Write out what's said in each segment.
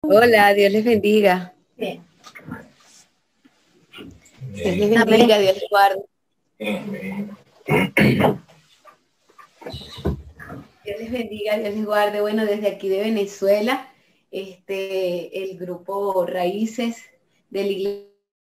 Hola, Dios les bendiga. Bien. Dios les bendiga, Dios les guarde. Dios les bendiga, Dios les guarde. Bueno, desde aquí de Venezuela, el grupo Raíces de la Iglesia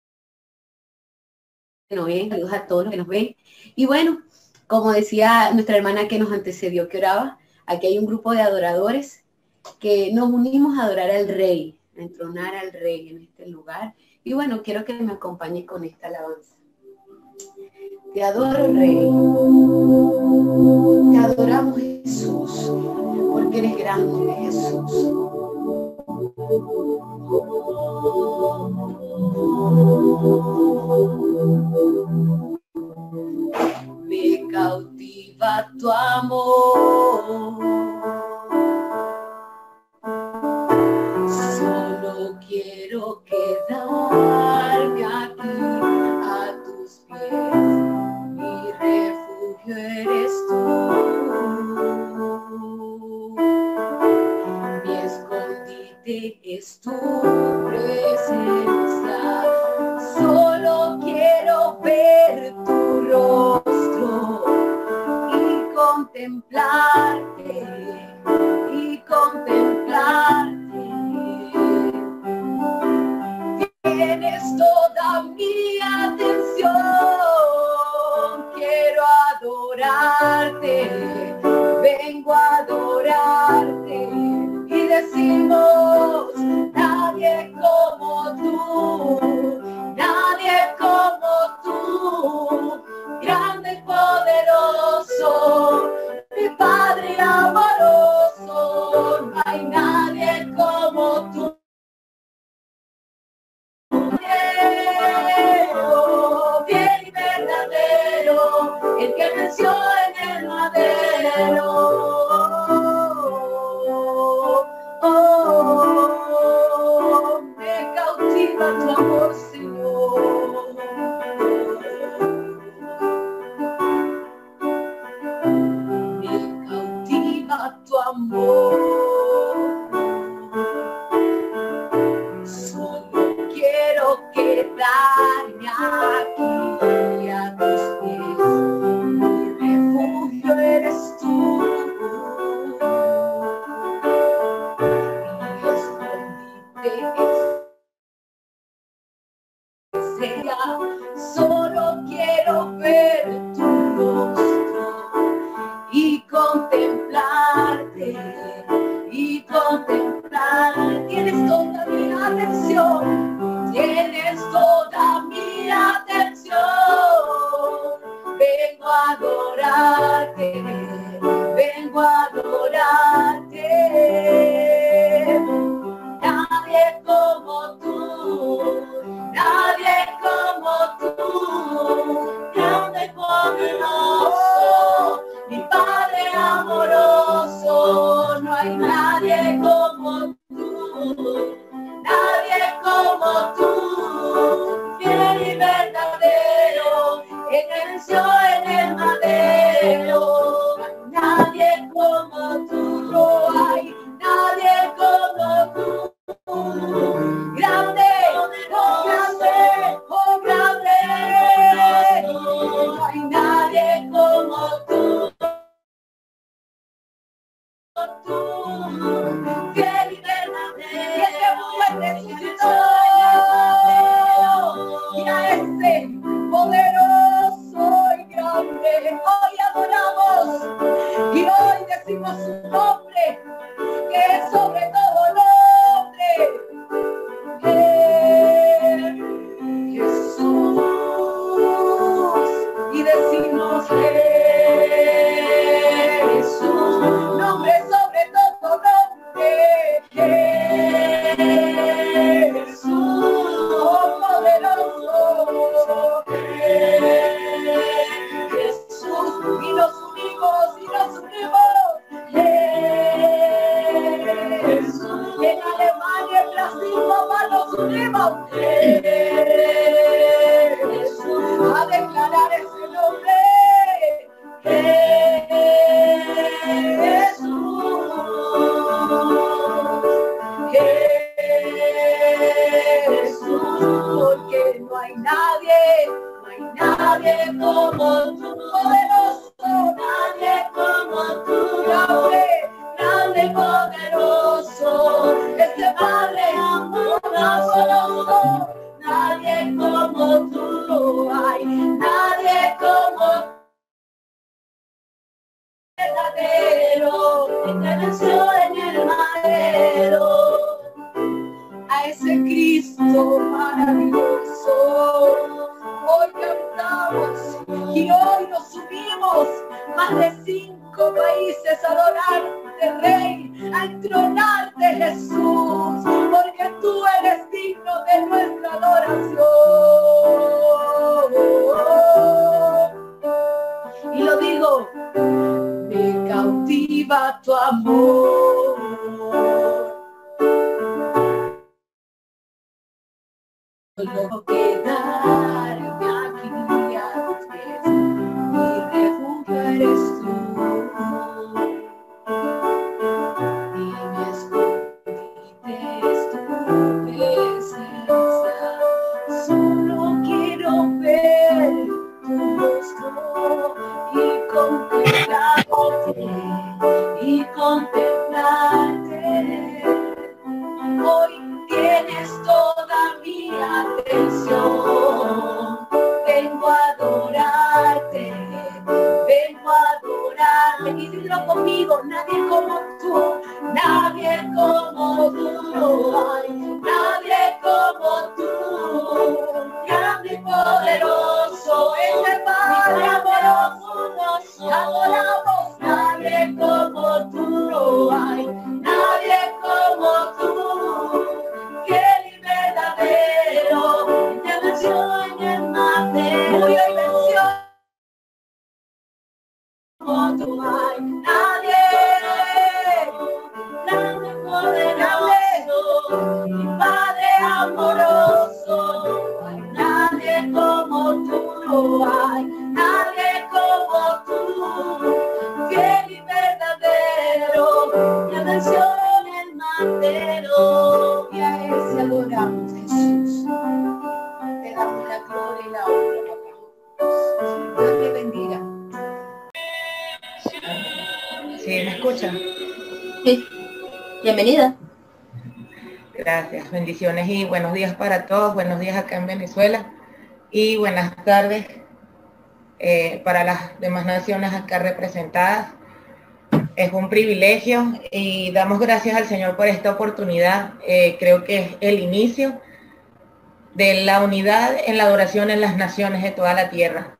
que nos ven, saludos a todos los que nos ven. Y bueno, como decía nuestra hermana que nos antecedió, que oraba, aquí hay un grupo de adoradores que nos unimos a adorar al Rey, a entronar al Rey en este lugar. Y bueno, quiero que me acompañe con esta alabanza. Te adoro, Rey. Te adoramos, Jesús, porque eres grande, Jesús. Me cautiva tu amor. Solo quiero quedarme aquí a tus pies. Mi refugio eres tú. Mi escondite es tu presencia. Solo quiero ver tu rostro y contemplarte, y contemplarte. Tienes toda mi atención, quiero adorarte, vengo a adorarte y decimos, nadie como tú, nadie como tú, grande y poderoso, mi Padre amoroso, no hay nadie como tú. Fiel y verdadero, el que venció en el madero. Me cautiva tu amor, Señor. Me cautiva tu amor. Solo quiero quedarme aquí a tus pies. Mi refugio eres tú. Mi escondite es solo quiero ver tu rostro y contemplarte, y contemplar. Tienes toda mi atención, tienes toda mi atención. Vengo a adorarte, vengo a adorarte. Nadie como tú, nadie como tú, grande y poderoso, mi Padre amoroso, no hay nadie como tú, nadie como tú, fiel y verdadero, el que venció en el madero, nadie como tú, no hay nadie como tú. Grande, oh grande, oh grande, no hay nadie como tú, fiel y verdadero, resucitó, y a ese poderoso y grande, hoy adoramos, y hoy decimos su nombre, que es sobre todo nombre. Jesús, y decimos Jesús, nombre sobre todo nombre, Jesús, oh poderoso, Jesús, y nos unimos, Jesús, en Alemania, en Brasil, papá, nos unimos, Jesús, a declarar ese nombre, Jesús, no hay nadie como tú, poderoso, nadie como tú, grande, grande, poderoso, este Padre amoroso, nadie como tú, hay nadie como verdadero, que nació en el madero, a ese Cristo maravilloso. Hoy cantamos y hoy nos subimos más de 5 países a adorarte, Rey, a entronarte, Jesús, porque tú eres digno de nuestra adoración. Y lo digo, me cautiva tu amor. Solo quedarme aquí a tus pies, mi refugio eres tú, y mi escondite es tu presencia. Solo quiero ver tu rostro y contemplarte. Hoy tienes toda mi atención. Vengo a adorarte, y dilo conmigo, nadie como tú no hay, nadie como tú, grande y poderoso, este Padre amoroso, adoramos, nadie como tú no hay, nadie como tú, fiel y verdadero, te venció en el madero, murió y venció. Como tú hay nadie, grande, poderoso, mi Padre amoroso, no hay nadie como tú, no hay nadie como tú, fiel y verdadero, me venció en el madero, y a ese adoramos, Jesús, te damos la gloria y la honra, papá. Dios te bendiga. ¿Sí me escucha? Sí, bienvenida. Gracias, bendiciones y buenos días para todos, buenos días acá en Venezuela y buenas tardes para las demás naciones acá representadas. Es un privilegio y damos gracias al Señor por esta oportunidad. Creo que es el inicio de la unidad en la adoración en las naciones de toda la tierra.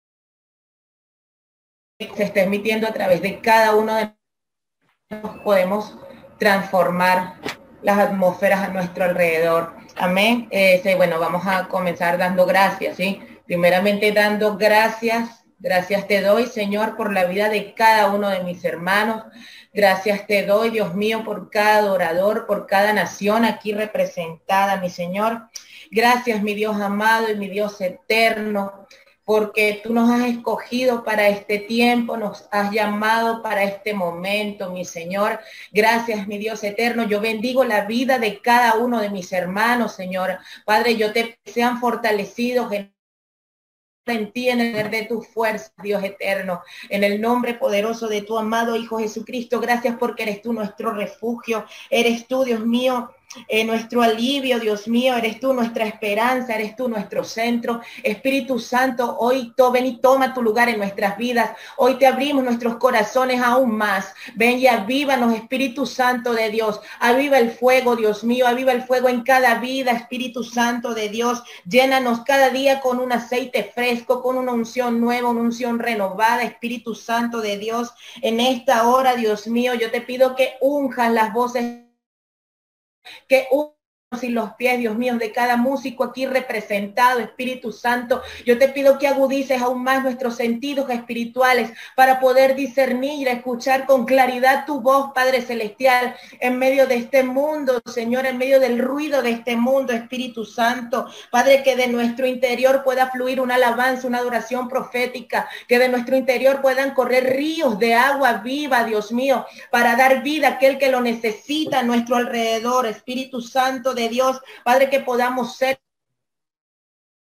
Se está emitiendo a través de cada uno de nosotros, podemos transformar las atmósferas a nuestro alrededor. Amén. Bueno, vamos a comenzar dando gracias, ¿sí? Primeramente dando gracias. Gracias te doy, Señor, por la vida de cada uno de mis hermanos. Gracias te doy, Dios mío, por cada adorador, por cada nación aquí representada, mi Señor. Gracias, mi Dios amado y mi Dios eterno, porque tú nos has escogido para este tiempo, nos has llamado para este momento, mi Señor. Gracias, mi Dios eterno. Yo bendigo la vida de cada uno de mis hermanos, Señor. Padre, yo te sean fortalecidos en ti, en el poder de tu fuerza, Dios eterno, en el nombre poderoso de tu amado Hijo Jesucristo. Gracias porque eres tú nuestro refugio, eres tú, Dios mío, nuestro alivio, Dios mío, eres tú nuestra esperanza, eres tú nuestro centro. Espíritu Santo, hoy ven y toma tu lugar en nuestras vidas. Hoy te abrimos nuestros corazones aún más. Ven y avívanos, Espíritu Santo de Dios. Aviva el fuego, Dios mío, aviva el fuego en cada vida, Espíritu Santo de Dios. Llénanos cada día con un aceite fresco, con una unción nueva, una unción renovada, Espíritu Santo de Dios. En esta hora, Dios mío, yo te pido que unjas las voces, que y los pies, Dios mío, de cada músico aquí representado, Espíritu Santo. Yo te pido que agudices aún más nuestros sentidos espirituales para poder discernir, escuchar con claridad tu voz, Padre Celestial, en medio de este mundo, Señor, en medio del ruido de este mundo, Espíritu Santo. Padre, que de nuestro interior pueda fluir una alabanza, una adoración profética, que de nuestro interior puedan correr ríos de agua viva, Dios mío, para dar vida a aquel que lo necesita a nuestro alrededor, Espíritu Santo de Dios, Padre, que podamos ser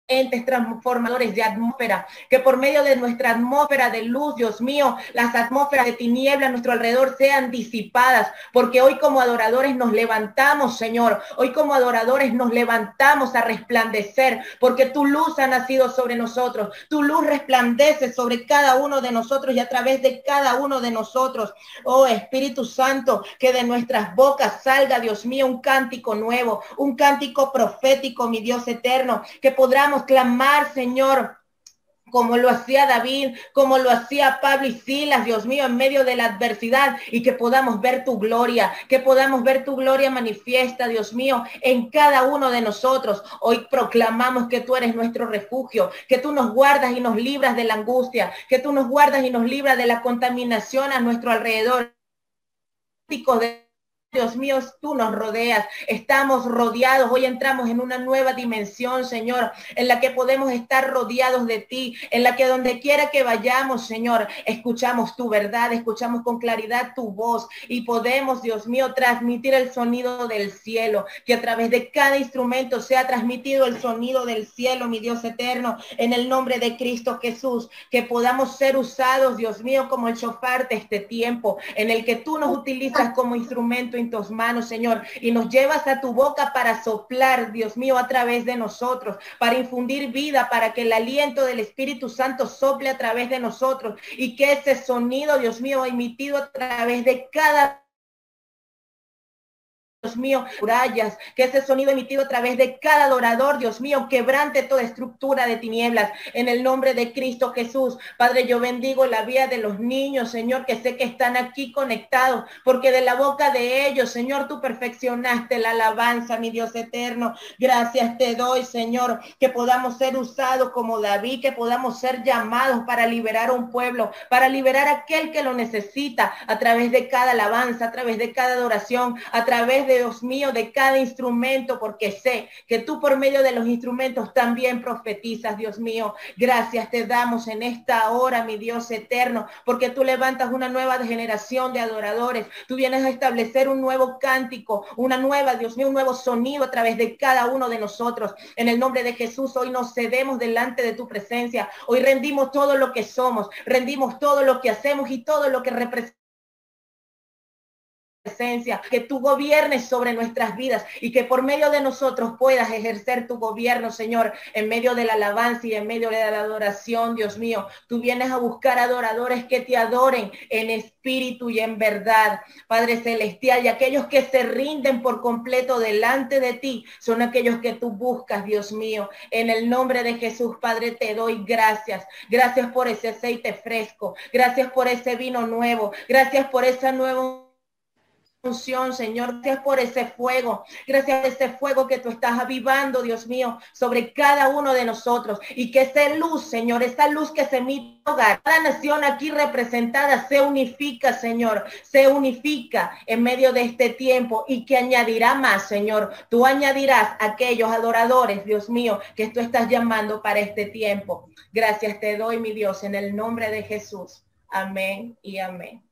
entes transformadores de atmósfera, que por medio de nuestra atmósfera de luz, Dios mío, las atmósferas de tiniebla a nuestro alrededor sean disipadas, porque hoy como adoradores nos levantamos, Señor, hoy como adoradores nos levantamos a resplandecer, porque tu luz ha nacido sobre nosotros, tu luz resplandece sobre cada uno de nosotros y a través de cada uno de nosotros. Oh Espíritu Santo, que de nuestras bocas salga, Dios mío, un cántico nuevo, un cántico profético, mi Dios eterno, que podamos clamar, Señor, como lo hacía David, como lo hacía Pablo y Silas, Dios mío, en medio de la adversidad, y que podamos ver tu gloria, que podamos ver tu gloria manifiesta, Dios mío, en cada uno de nosotros. Hoy proclamamos que tú eres nuestro refugio, que tú nos guardas y nos libras de la angustia, que tú nos guardas y nos libras de la contaminación a nuestro alrededor. Dios mío, tú nos rodeas, estamos rodeados, hoy entramos en una nueva dimensión, Señor, en la que podemos estar rodeados de ti, en la que donde quiera que vayamos, Señor, escuchamos tu verdad, escuchamos con claridad tu voz y podemos, Dios mío, transmitir el sonido del cielo, que a través de cada instrumento sea transmitido el sonido del cielo, mi Dios eterno, en el nombre de Cristo Jesús, que podamos ser usados, Dios mío, como el shofar de este tiempo, en el que tú nos utilizas como instrumento en tus manos, Señor, y nos llevas a tu boca para soplar, Dios mío, a través de nosotros, para infundir vida, para que el aliento del Espíritu Santo sople a través de nosotros y que ese sonido, Dios mío, emitido a través de cada, Dios mío, murallas, que ese sonido emitido a través de cada adorador, Dios mío, quebrante toda estructura de tinieblas, en el nombre de Cristo Jesús. Padre, yo bendigo la vida de los niños, Señor, que sé que están aquí conectados, porque de la boca de ellos, Señor, tú perfeccionaste la alabanza, mi Dios eterno. Gracias te doy, Señor, que podamos ser usados como David, que podamos ser llamados para liberar a un pueblo, para liberar a aquel que lo necesita, a través de cada alabanza, a través de cada adoración, a través de, Dios mío, de cada instrumento, porque sé que tú por medio de los instrumentos también profetizas, Dios mío. Gracias te damos en esta hora, mi Dios eterno, porque tú levantas una nueva generación de adoradores. Tú vienes a establecer un nuevo cántico, una nueva, Dios mío, un nuevo sonido a través de cada uno de nosotros. En el nombre de Jesús, hoy nos cedemos delante de tu presencia. Hoy rendimos todo lo que somos, rendimos todo lo que hacemos y todo lo que representamos. Que tú gobiernes sobre nuestras vidas y que por medio de nosotros puedas ejercer tu gobierno, Señor, en medio de la alabanza y en medio de la adoración, Dios mío. Tú vienes a buscar adoradores que te adoren en espíritu y en verdad, Padre Celestial, y aquellos que se rinden por completo delante de ti son aquellos que tú buscas, Dios mío. En el nombre de Jesús, Padre, te doy gracias. Gracias por ese aceite fresco, gracias por ese vino nuevo, gracias por esa nueva unción, Señor, gracias por ese fuego, gracias por ese fuego que tú estás avivando, Dios mío, sobre cada uno de nosotros, y que esa luz, Señor, esa luz que se emite, cada nación aquí representada se unifica, Señor, se unifica en medio de este tiempo, y que añadirá más, Señor. Tú añadirás aquellos adoradores, Dios mío, que tú estás llamando para este tiempo. Gracias te doy, mi Dios, en el nombre de Jesús. Amén y amén.